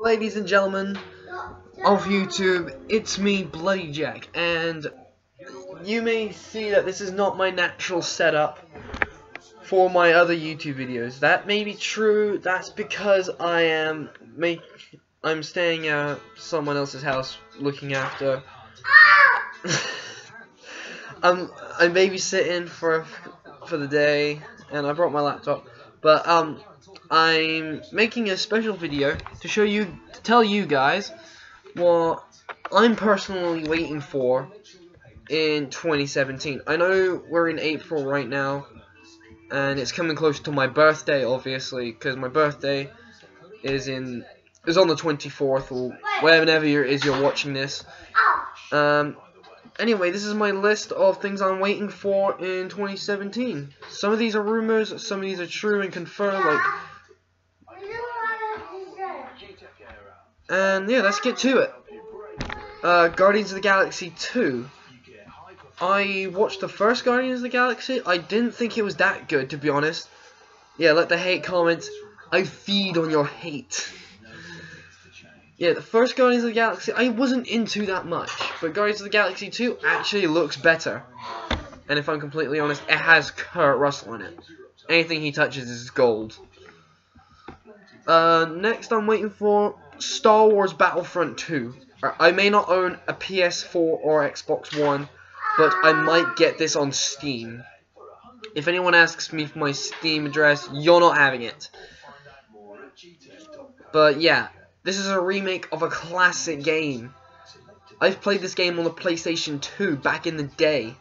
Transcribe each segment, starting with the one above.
Ladies and gentlemen of YouTube, it's me, Bloody Jack, and you may see that this is not my natural setup for my other YouTube videos. That may be true. That's because I'm staying at someone else's house looking after. I'm babysitting for the day, and I brought my laptop, but I'm making a special video to tell you guys what I'm personally waiting for in 2017. I know we're in April right now, and it's coming close to my birthday, obviously, because my birthday is on the 24th, or whenever you're watching this. Anyway, this is my list of things I'm waiting for in 2017. Some of these are rumors, some of these are true and confirmed, and yeah, let's get to it. Guardians of the Galaxy 2. I watched the first Guardians of the Galaxy. I didn't think it was that good, to be honest. Yeah, let the hate comments. I feed on your hate. Yeah, the first Guardians of the Galaxy, I wasn't into that much. But Guardians of the Galaxy 2 actually looks better. And if I'm completely honest, it has Kurt Russell in it. Anything he touches is gold. Next I'm waiting for Star Wars Battlefront 2. I may not own a PS4 or Xbox One, but I might get this on Steam. If anyone asks me for my Steam address, you're not having it. But yeah, this is a remake of a classic game. I've played this game on the PlayStation 2 back in the day.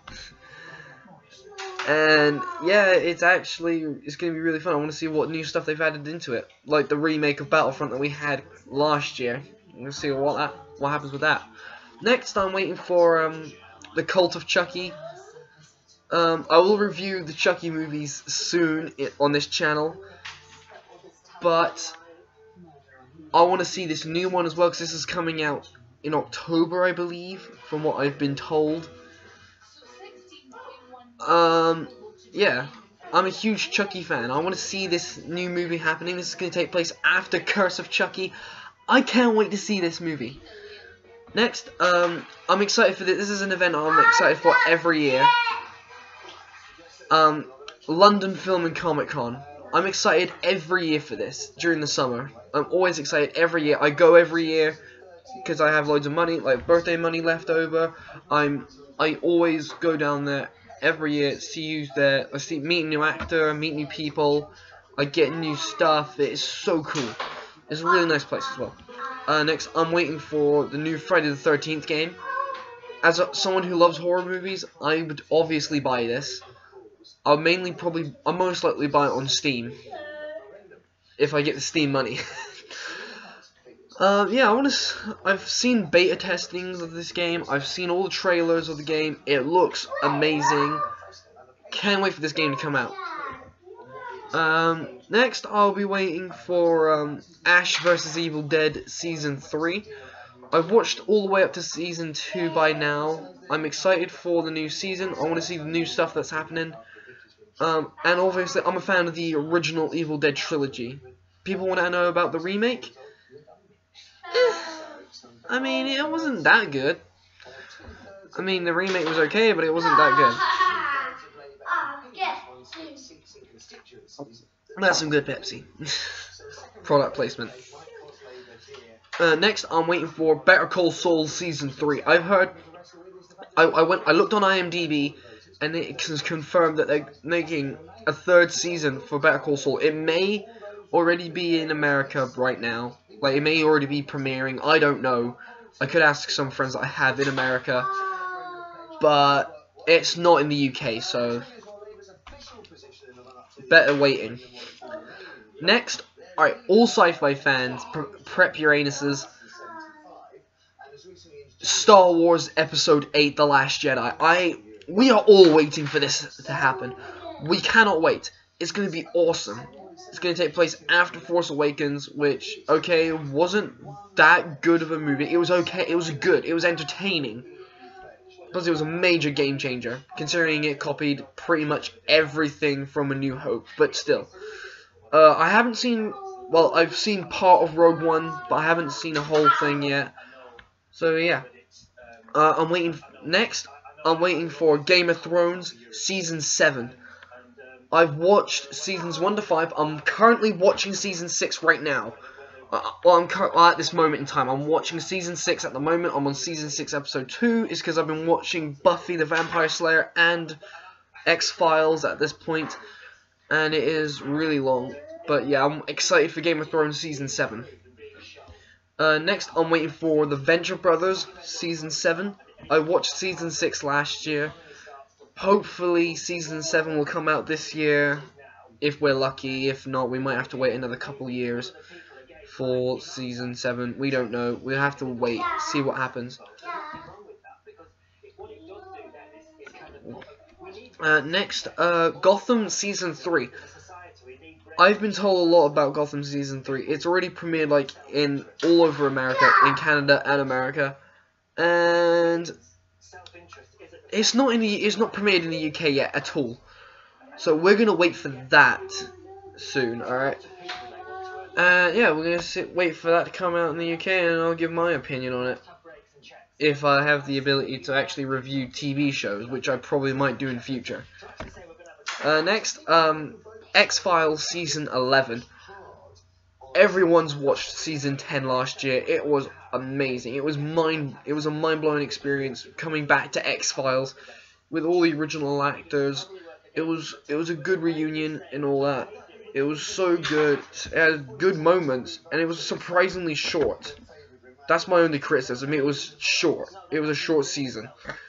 And yeah, it's going to be really fun. I want to see what new stuff they've added into it. Like the remake of Battlefront that we had last year. We'll see what happens with that. Next, I'm waiting for the Cult of Chucky. I will review the Chucky movies soon on this channel. But I want to see this new one as well, because this is coming out in October, I believe, from what I've been told. Yeah, I'm a huge Chucky fan. I want to see this new movie happening. This is going to take place after Curse of Chucky. I can't wait to see this movie. Next, I'm excited for this. This is an event I'm excited for every year. London Film and Comic Con. I'm excited every year for this, during the summer. I'm always excited every year. I go every year because I have loads of money, like birthday money left over. I always go down there every year, see you there. Meet a new actor, meet new people. I get new stuff. It's so cool. It's a really nice place as well. Next, I'm waiting for the new Friday the 13th game. As someone who loves horror movies, I would obviously buy this. I'll most likely buy it on Steam. If I get the Steam money. Yeah, I've seen beta testings of this game. I've seen all the trailers of the game. It looks amazing. Can't wait for this game to come out. Next, I'll be waiting for Ash vs. Evil Dead Season 3. I've watched all the way up to Season 2 by now. I'm excited for the new season. I want to see the new stuff that's happening. And obviously, I'm a fan of the original Evil Dead trilogy. People want to know about the remake? I mean, it wasn't that good. I mean, the remake was okay, but it wasn't that good. That's some good Pepsi. Product placement. Next, I'm waiting for Better Call Saul Season 3. I've heard... I looked on IMDb, and it's confirmed that they're making a third season for Better Call Saul. It may already be in America right now. Like, it may already be premiering. I don't know. I could ask some friends that I have in America. But it's not in the UK, so... better waiting. Next, alright, all sci-fi fans, prep your anuses. Star Wars Episode 8, The Last Jedi. We are all waiting for this to happen. We cannot wait. It's going to be awesome. It's going to take place after Force Awakens, which, okay, wasn't that good of a movie. It was okay. It was good. It was entertaining. Plus, it was a major game changer, considering it copied pretty much everything from A New Hope. But still, I haven't seen well, I've seen part of Rogue One, but I haven't seen the whole thing yet. So yeah, I'm waiting. Next, I'm waiting for Game of Thrones Season 7. I've watched Seasons 1 to 5. I'm currently watching Season 6 right now. Well, at this moment in time, I'm watching Season 6 at the moment. I'm on Season 6, Episode 2. It's because I've been watching Buffy the Vampire Slayer and X-Files at this point. And it is really long. But yeah, I'm excited for Game of Thrones Season 7. Next, I'm waiting for The Venture Brothers Season 7. I watched Season 6 last year. Hopefully Season 7 will come out this year, if we're lucky. If not, we might have to wait another couple years for Season 7. We don't know. We'll have to wait, see what happens. Next, Gotham Season 3. I've been told a lot about Gotham Season 3. It's already premiered, like, in all over America, in Canada and America. And it's not premiered in the UK yet at all. So we're gonna wait for that soon, alright? Yeah, we're gonna wait for that to come out in the UK, and I'll give my opinion on it. If I have the ability to actually review TV shows, which I probably might do in future. Next, X-Files Season 11. Everyone's watched Season 10 last year. It was amazing. It was a mind-blowing experience coming back to X-Files with all the original actors. It was a good reunion and all that. It was so good. It had good moments, and it was surprisingly short. That's my only criticism. It was short. It was a short season.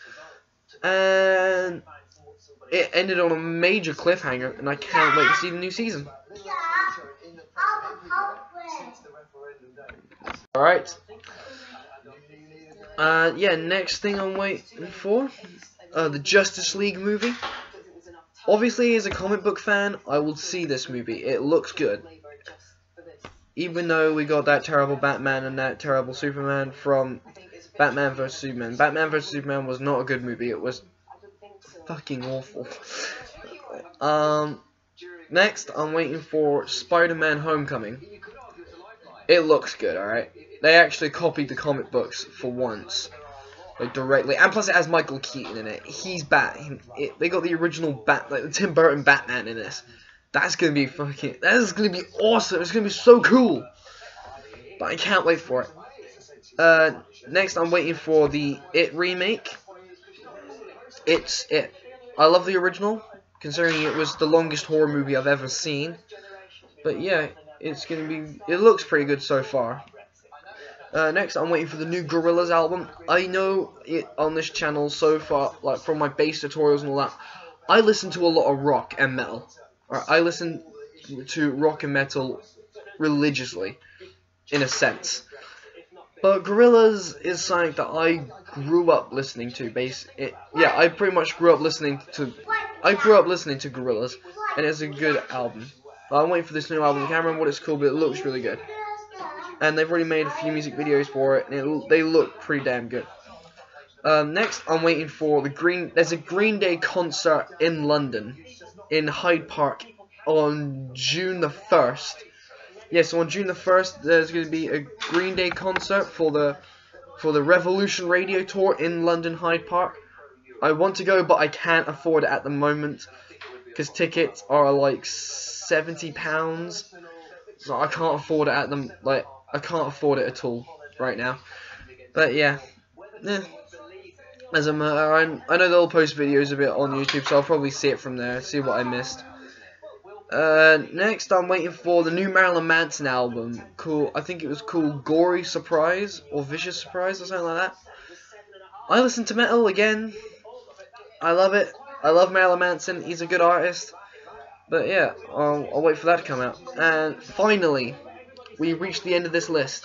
And it ended on a major cliffhanger, and I can't wait to see the new season. Alright. Yeah, next thing I'm waiting for, the Justice League movie. Obviously, as a comic book fan, I will see this movie. It looks good. Even though we got that terrible Batman and that terrible Superman from Batman vs. Superman. Batman vs. Superman was not a good movie. It was fucking awful. Next, I'm waiting for Spider-Man Homecoming. It looks good, alright? They actually copied the comic books for once. Like, directly. And plus it has Michael Keaton in it. He's they got the original like the Tim Burton Batman in this. That's gonna be awesome. It's gonna be so cool. But I can't wait for it. Next, I'm waiting for the It remake. It's It. I love the original, considering it was the longest horror movie I've ever seen. But yeah, it looks pretty good so far. Next, I'm waiting for the new Gorillaz album. I know it on this channel so far, like from my bass tutorials and all that, I listen to a lot of rock and metal. I listen to rock and metal religiously, in a sense. But Gorillaz is something that I grew up listening to. I pretty much grew up listening to Gorillaz, and it's a good album. I'm waiting for this new album. I can't remember what it's called, but it looks really good. And they've already made a few music videos for it, and they look pretty damn good. Next, I'm waiting for there's a Green Day concert in London, in Hyde Park, on June the 1st. Yeah, so on June the 1st, there's going to be a Green Day concert for the Revolution Radio Tour in London Hyde Park. I want to go, but I can't afford it at the moment, because tickets are like £70. So I can't afford it I can't afford it at all right now. But yeah. As I know they'll post videos of it on YouTube, so I'll probably see it from there, see what I missed. Next, I'm waiting for the new Marilyn Manson album. I think it was called Gory Surprise, or Vicious Surprise, or something like that. I listen to metal again. I love it. I love Marilyn Manson. He's a good artist. But yeah, I'll wait for that to come out. And finally, we reached the end of this list.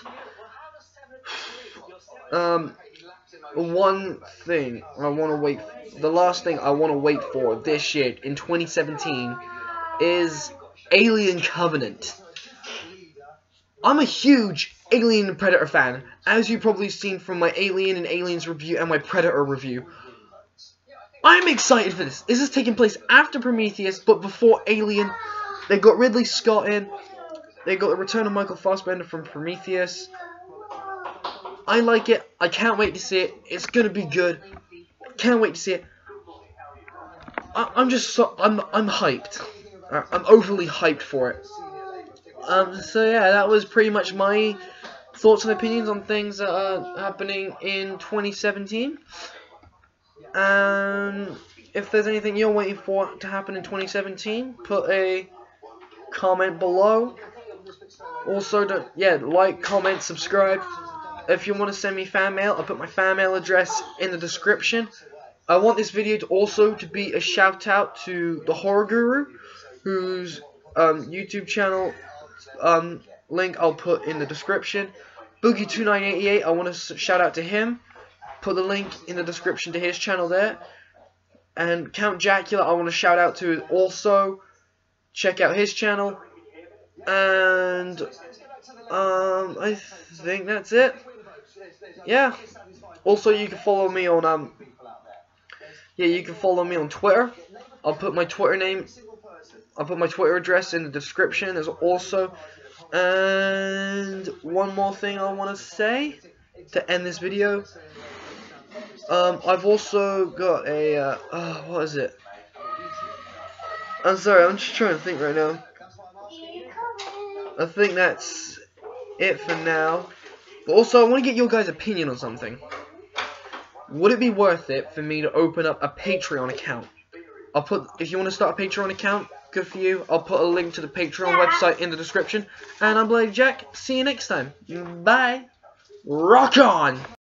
The last thing I want to wait for this year in 2017 is Alien Covenant. I'm a huge Alien and Predator fan, as you've probably seen from my Alien and Aliens review and my Predator review. I'm excited for this. This is taking place after Prometheus, but before Alien. They got Ridley Scott in. They got the return of Michael Fassbender from Prometheus. I like it. I can't wait to see it. It's gonna be good. Can't wait to see it. I'm hyped. I'm overly hyped for it. So yeah, that was pretty much my thoughts and opinions on things that are happening in 2017. If there's anything you're waiting for to happen in 2017, put a comment below. Also, like, comment, subscribe. If you want to send me fan mail, I'll put my fan mail address in the description. I want this video to also be a shout out to the Horror Guru, whose YouTube channel link I'll put in the description. Boogie2988, I want to shout out to him. Put the link in the description to his channel there. And Count Jacula, I want to shout out to also. Check out his channel. And I think that's it. Yeah. Also, you can follow me on you can follow me on Twitter. I'll put my Twitter address in the description as also. And one more thing I want to say to end this video. I've also got a what is it? I'm sorry, I'm just trying to think right now. I think that's it for now. But also, I want to get your guys' opinion on something. Would it be worth it for me to open up a Patreon account? If you want to start a Patreon account, good for you. I'll put a link to the Patreon website in the description. And I'm Bloody Jack. See you next time. Bye. Rock on!